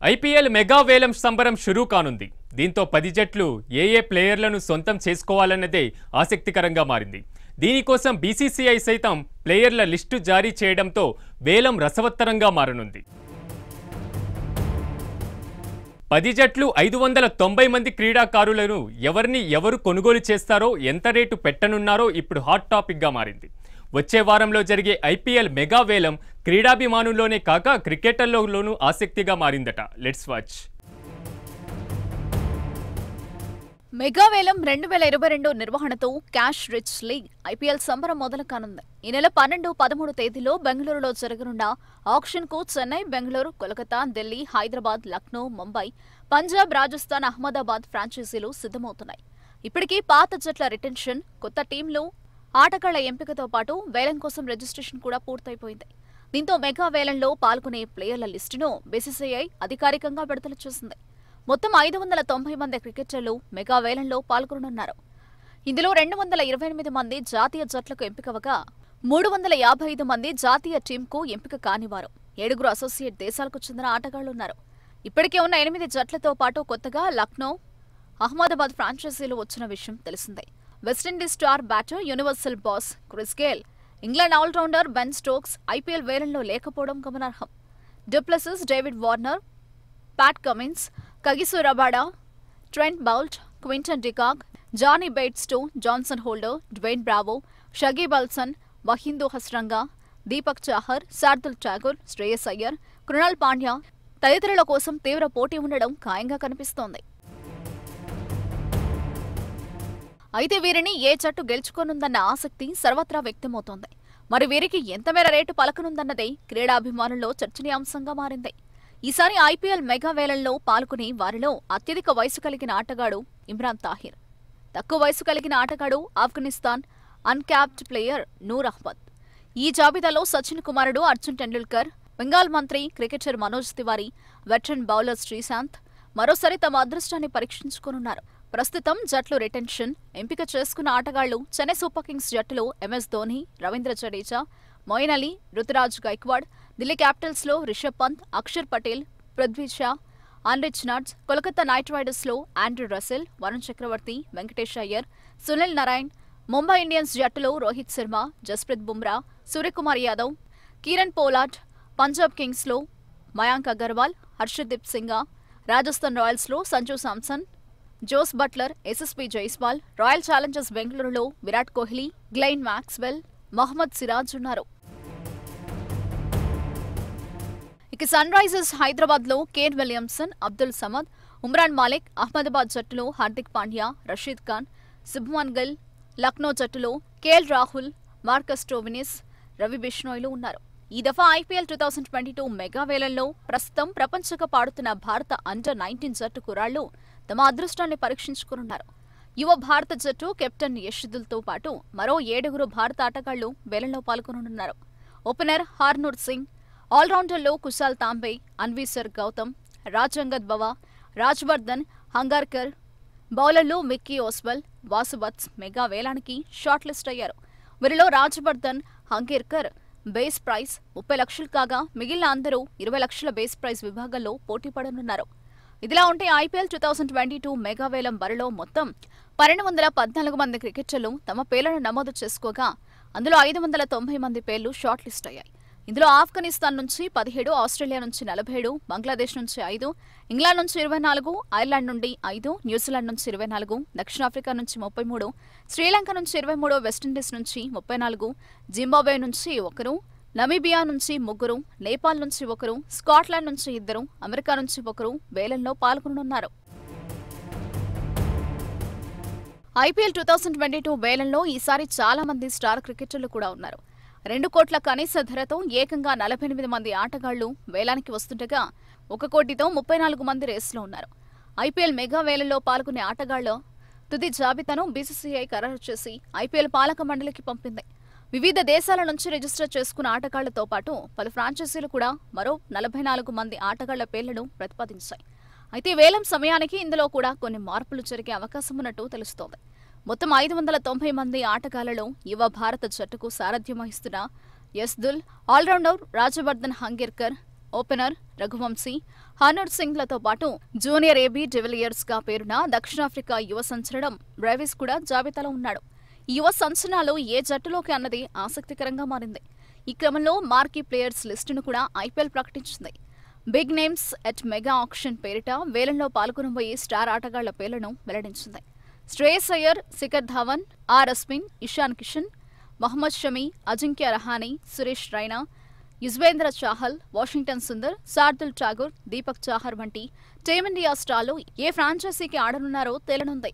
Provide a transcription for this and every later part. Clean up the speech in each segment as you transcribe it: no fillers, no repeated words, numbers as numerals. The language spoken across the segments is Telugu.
IPL మెగా వేలం సంబరం షురూ కానుంది. దీంతో 10 జట్లు ఏ ప్లేయర్లను సొంతం చేసుకోవాలన్నదే ఆసక్తికరంగా మారింది. దీనికోసం BCCI సైతం ప్లేయర్ల లిస్టు జారీ చేయడంతో వేలం రసవత్తరంగా మారనుంది. 10 జట్లు 590 మంది క్రీడాకారులను ఎవరు కొనుగోలు చేస్తారో, ఎంత రేటు పెట్టనున్నారో ఇప్పుడు హాట్ టాపిక్ గా మారింది. వచ్చే వారంలో జరిగే IPL మెగా వేలం క్రీడాభిమానుల్లోనే కాక క్రికెటర్లలోనూ ఆసక్తిగా మారిందట. Let's watch. మెగా వేలం 2022 నిర్వహణతో క్యాష్ రిచ్ లీగ్ IPL సంబరం మొదలు కానుంది. ఈ నెల 12, 13 తేదీలో బెంగళూరులో జరగనున్న ఆక్షన్ కు చెన్నై, బెంగళూరు, కోల్కతా, ఢిల్లీ, హైదరాబాద్, లక్నో, ముంబై, పంజాబ్, రాజస్థాన్, అహ్మదాబాద్ ఫ్రాంచైజీలు సిద్ధమవుతున్నాయి. ఇప్పటికీ పాత జట్ల రిటెన్షన్, కొత్త టీంలు, ఆటగాళ్ల ఎంపికతో పాటు వేలం కోసం రిజిస్ట్రేషన్ కూడా పూర్తయిపోయింది. దీంతో మెగా వేలంలో పాల్గొనే ప్లేయర్ల లిస్టును BCCI అధికారికంగా విడుదల చేసింది. మొత్తం 590 మంది క్రికెటర్లు మెగా వేలంలో పాల్గొననున్నారు. ఇందులో 228 మంది జాతీయ జట్లకు ఎంపికవగా 355 మంది జాతీయ టీంకు ఎంపిక కానివారు. 7 అసోసియేట్ దేశాలకు చెందిన ఆటగాళ్లున్నారు. ఇప్పటికే ఉన్న 8 జట్లతో పాటు కొత్తగా లక్నో, అహ్మదాబాద్ ఫ్రాంచైజీలు వచ్చిన విషయం తెలిసిందే. West Indies star batter universal boss Chris Gayle, England all rounder Ben Stokes IPL వేలంలో లేకపోవడం గమనార్హం. Du Plessis, David Warner, Pat Cummins, Kagiso Rabada, Trent Boult, Quinton de Kock, Jonny Bairstow, Jason Holder, Dwayne Bravo, Shakib Al Hasan, Wanindu Hasaranga, Deepak Chahar, Shardul Thakur, Shreyas Iyer, Krunal Pandya తదితరుల కోసం తీవ్ర పోటీ ఉండడం ఖాయంగా కనిపిస్తోంది. అయితే వీరిని ఏ జట్టు గెలుచుకోనుందన్న ఆసక్తి సర్వత్రా వ్యక్తమవుతోంది. మరి వీరికి ఎంతమేర రేటు పలకనుందన్నదే క్రీడాభిమానుల్లో చర్చనీయాంశంగా మారింది. ఈసారి IPL మెగా వేలంలో పాల్గొనే వారిలో అత్యధిక వయసు కలిగిన ఆటగాడు ఇమ్రాన్ తాహిర్, తక్కువ వయసు కలిగిన ఆటగాడు ఆఫ్ఘనిస్తాన్ అన్క్యాప్డ్ ప్లేయర్ నూర్ అహ్మద్. ఈ జాబితాలో సచిన్ కుమారుడు అర్జున్ టెండూల్కర్, బెంగాల్ మంత్రి cricketer Manoj Tiwary, veteran bowler Sreesanth మరోసారి తమ అదృష్టాన్ని పరీక్షించుకోనున్నారు. ప్రస్తుతం జట్లు రిటెన్షన్, ఎంపిక చేసుకున్న ఆటగాళ్లు చెన్నై సూపర్ కింగ్స్ జట్టులో MS ధోని, రవీంద్ర జడేజా, మొయిన్ అలీ, రుతురాజ్ గైక్వాడ్, ఢిల్లీ క్యాపిటల్స్ లో Rishabh Pant, Axar Patel, Prithvi Shaw, Anrich Nortje, Kolkata Knight Riders లో Andre Russell, Varun Chakravarthy, Venkatesh Iyer, Sunil Narine, Mumbai Indians జట్టులో Rohit Sharma, Jasprit Bumrah, Suryakumar Yadav, Kieron Pollard, Punjab Kings లో మయాంక్ అగర్వాల్, హర్షదీప్ సింగా, రాజస్థాన్ రాయల్స్ లో Sanju Samson, Jos Buttler, SSB Jaiswal, Royal Challengers బెంగళూరులో విరాట్ కోహ్లీ, గ్లెన్ మాక్స్వెల్, మహమ్మద్ సిరాజ్ ఉన్నారు. ఇక సన్ రైజర్స్ హైదరాబాద్ లో కేన్ విలియమ్సన్, అబ్దుల్ సమద్, ఉమ్రాన్ మాలిక్, అహ్మదాబాద్ జట్టులో హార్దిక్ పాండ్యా, రషీద్ ఖాన్, శుభ్మన్ గిల్, లక్నో జట్టులో KL Rahul, Marcus Stoinis, Ravi బిష్నోయ్లు ఉన్నారు. ఈ దఫా IPL 2022 మెగా వేలంలో ప్రస్తుతం ప్రపంచ కప్ ఆడుతున్న భారత అండర్-19 జట్టు కుర్రాళ్లు తమ అదృష్టాన్ని పరీక్షించుకున్నారు. యువ భారత జట్టు కెప్టెన్ యష్దుల్తో పాటు మరో 7 భారత ఆటగాళ్లు వేలంలో పాల్గొనున్నారు. ఓపెనర్ హార్నూర్ సింగ్, ఆల్రౌండర్లో కుశాల్ తాంబే, అన్వీసర్ గౌతమ్, రాజంగద్ బవా, రాజ్వర్ధన్ హంగార్కర్, బౌలర్లు మిక్కీ ఓస్వల్, వాసువత్స్ మెగా వేలానికి షార్ట్ లిస్ట్ అయ్యారు. వీరిలో రాజ్వర్ధన్ హంగేర్కర్ బేస్ ప్రైజ్ 30 లక్షలు కాగా మిగిలిన అందరూ 20 లక్షల బేస్ ప్రైజ్ విభాగంలో పోటీ పడనున్నారు. ఇదిలా ఉంటే IPL 2022 మెగా వేలం బరిలో మొత్తం 1214 మంది క్రికెటర్లు తమ పేర్లను నమోదు చేసుకోగా అందులో 590 మంది పేర్లు షార్ట్ లిస్ట్ అయ్యాయి. ఇందులో ఆఫ్ఘనిస్తాన్ నుంచి 17, ఆస్ట్రేలియా నుంచి 47, బంగ్లాదేశ్ నుంచి 5, ఇంగ్లాండ్ నుంచి 24, ఐర్లాండ్ నుండి 5, న్యూజిలాండ్ నుంచి 24, దక్షిణాఫ్రికా నుంచి 33, శ్రీలంక నుంచి 23, వెస్టిండీస్ నుంచి 34, జింబాబ్వే నుంచి 1, నమీబియా నుంచి 3, నేపాల్ నుంచి 1, స్కాట్లాండ్ నుంచి 2, అమెరికా నుంచి 1 వేలంలో పాల్గొననున్నారు. IPL 2022 వేలంలో ఈసారి చాలా మంది స్టార్ క్రికెటర్లు కూడా ఉన్నారు. 2 కోట్ల కనీస ధరతో ఏకంగా 48 మంది ఆటగాళ్లు వేలానికి వస్తుండగా 1 కోటితో 34 మంది రేసులో ఉన్నారు. IPL మెగా వేలంలో పాల్గొనే ఆటగాళ్ల తుది జాబితాను BCCI ఖరారు చేసి IPL పాలక మండలికి పంపింది. వివిధ దేశాల నుంచి రిజిస్టర్ చేసుకున్న ఆటగాళ్లతో పాటు పలు ఫ్రాంచైజీలు కూడా మరో 44 మంది ఆటగాళ్ల పేర్లను ప్రతిపాదించాయి. అయితే వేలం సమయానికి ఇందులో కూడా కొన్ని మార్పులు జరిగే అవకాశం ఉన్నట్టు తెలుస్తోంది. మొత్తం 590 మంది ఆటగాళ్లలో యువ భారత జట్టుకు సారథ్యం వహిస్తున్న యస్దుల్, ఆల్రౌండర్ రాజవర్ధన్ హంగేర్కర్, ఓపెనర్ రఘువంశీ, హర్నర్ సింగ్లతో పాటు జూనియర్ ఏబీ డివిలియర్స్ గా పేరున్న దక్షిణాఫ్రికా యువ సంచలనం బ్రేవిస్ కూడా జాబితాలో ఉన్నాడు. ఈ యువ సంచలనాలు ఏ జట్టులోకి అన్నది ఆసక్తికరంగా మారింది. ఈ క్రమంలో మార్కీ ప్లేయర్స్ లిస్టును కూడా ఐపీఎల్ ప్రకటించింది. Big names at mega auction పేరిట వేలంలో పాల్గొనబోయే స్టార్ ఆటగాళ్ల పేర్లను వెల్లడించింది. శ్రేయస్ అయ్యర్, శిఖర్ ధావన్, ఆర్ అశ్విన్, ఇషాన్ కిషన్, మహమ్మద్ షమి, అజింక్య రహానే, సురేష్ రైనా, యుజ్వేంద్ర చాహల్, వాషింగ్టన్ సుందర్, శార్దుల్ ఠాగూర్, దీపక్ చాహర్ వంటి టీమిండియా స్టార్లు ఏ ఫ్రాంచైజీకి ఆడనున్నారో తేలనుంది.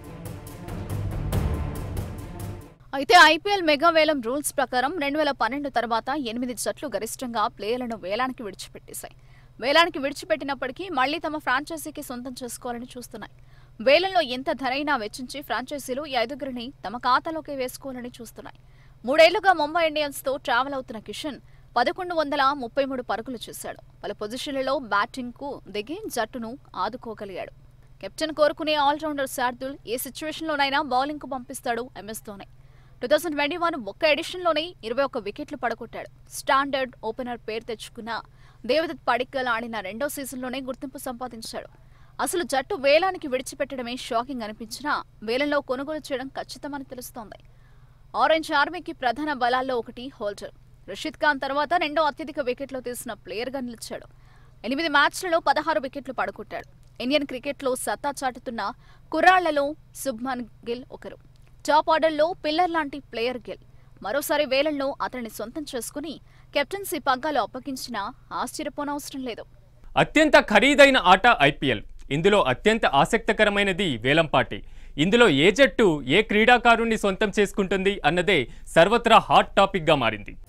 అయితే ఐపీఎల్ మెగా వేలం రూల్స్ ప్రకారం 2012 తర్వాత 8 జట్లు గరిష్టంగా ప్లేయర్లను వేలానికి విడిచిపెట్టేశాయి. వేలానికి విడిచిపెట్టినప్పటికీ మళ్లీ తమ ఫ్రాంచైజీకి సొంతం చేసుకోవాలని చూస్తున్నాయి. వేలంలో ఎంత ధరైనా వెచ్చించి ఫ్రాంచైజీలు ఈ 5గురిని తమ ఖాతాలోకి వేసుకోవాలని చూస్తున్నాయి. 3 ఏళ్లుగా ముంబై ఇండియన్స్ తో ట్రావెల్ అవుతున్న కిషన్ 1133 పరుగులు చేశాడు. పలు పొజిషన్లలో బ్యాటింగ్ కు దిగి జట్టును ఆదుకోగలిగాడు. కెప్టెన్ కోరుకునే ఆల్రౌండర్ శార్దుల్ ఏ సిచ్యువేషన్లోనైనా బౌలింగ్ కు పంపిస్తాడు ఎంఎస్ ధోని. 2021 ఒక్క ఎడిషన్లోనే 21 వికెట్లు పడగొట్టాడు. స్టాండర్డ్ ఓపెనర్ పేరు తెచ్చుకున్న దేవదత్ పడిక్కల్ ఆడిన రెండో సీజన్లోనే గుర్తింపు సంపాదించాడు. అసలు జట్టు వేలానికి విడిచిపెట్టడమే షాకింగ్ అనిపించినా వేలంలో కొనుగోలు చేయడం ఖచ్చితమని తెలుస్తోంది. ఆరెంజ్ ఆర్మీకి ప్రధాన బలాల్లో ఒకటి హోల్డర్. రషీద్ ఖాన్ తర్వాత రెండో అత్యధిక వికెట్లు తీసిన ప్లేయర్గా నిలిచాడు. 8 మ్యాచ్లలో 16 వికెట్లు పడగొట్టాడు. ఇండియన్ క్రికెట్లో సత్తా చాటుతున్న కుర్రాళ్లలో శుభ్మన్ గిల్ ఒకరు. టాప్ ఆర్డర్లో పిల్లర్ లాంటి ప్లేయర్ గిల్ మరోసారి వేలంలో అతన్ని సొంతం చేసుకుని కెప్టెన్సీ పగ్గాలు అప్పగించినా ఆశ్చర్యపోనవసరం లేదు. అత్యంత ఖరీదైన ఆట ఐపీఎల్. ఇందులో అత్యంత ఆసక్తికరమైనది వేలంపాటి. ఇందులో ఏ జట్టు ఏ క్రీడాకారుణ్ణి సొంతం చేసుకుంటుంది అన్నదే సర్వత్రా హాట్ టాపిక్గా మారింది.